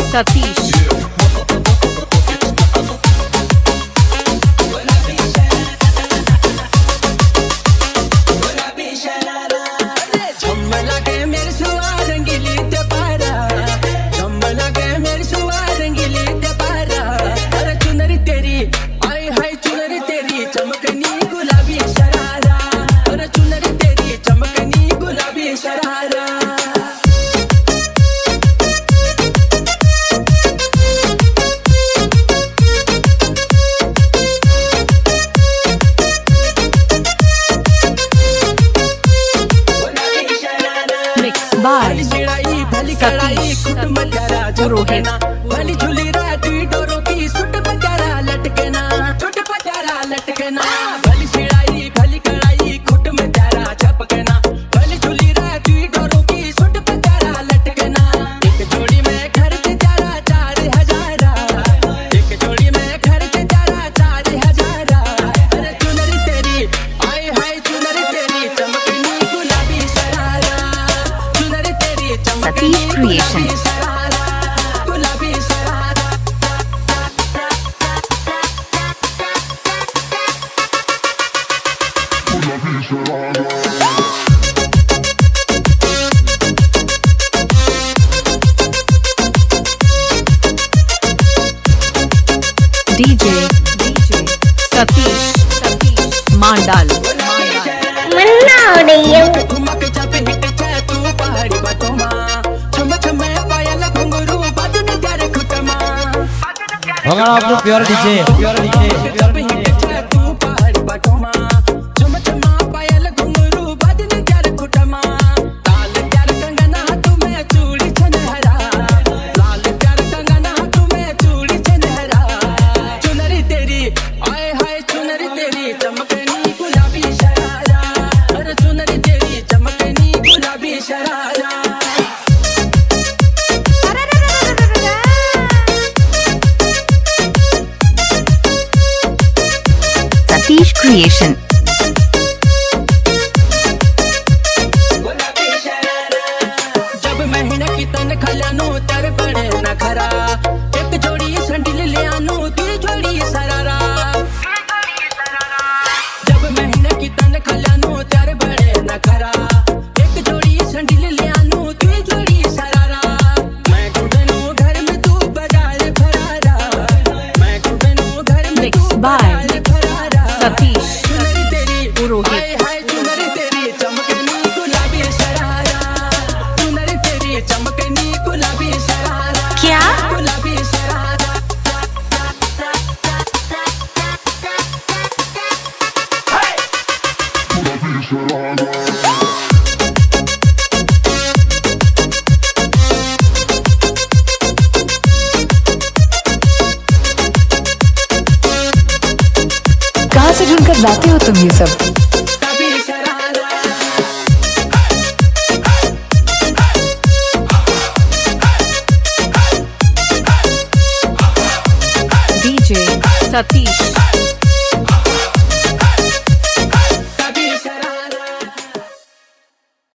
Satish bye Satish पुरोहित भली झूली राती डोरों की सुट पजारा लटकना भली सिड़ाई भली कड़ाई खुट में जारा छपकना भली झूली राती डोरों की सुट पजारा लटकना एक जोड़ी में खर्च जारा 4,000 एक जोड़ी में खर्च जारा 4,000 अरे चुनरी तेरी आय हाय चुनरी तेरी चमकनी गुलाबी सरारा चुनरी तेरी सतीश क्रिएशन डीजे सतीश मांडाल मन्ना हो रही है अगर आप लोग प्योर डीजे सतीश क्रिएशन जब महीना की तनख्वाह ल्यानु तर पड़े न खरा एक जोड़ी संडिल ले आनु ती जोड़ी सरारा जब महीना की तनख्वाह ल्यानु तर पड़े न खरा एक जोड़ी संडिल ले आनु ती जोड़ी सरारा मैं घुटनों घर में तू बाजार फरारा मैं घुटनों घर में तू बाजार फरारा सतीश पुरोहित क्या कहाँ से ढूंढकर लाते हो तुम ये सब? डीजे सतीश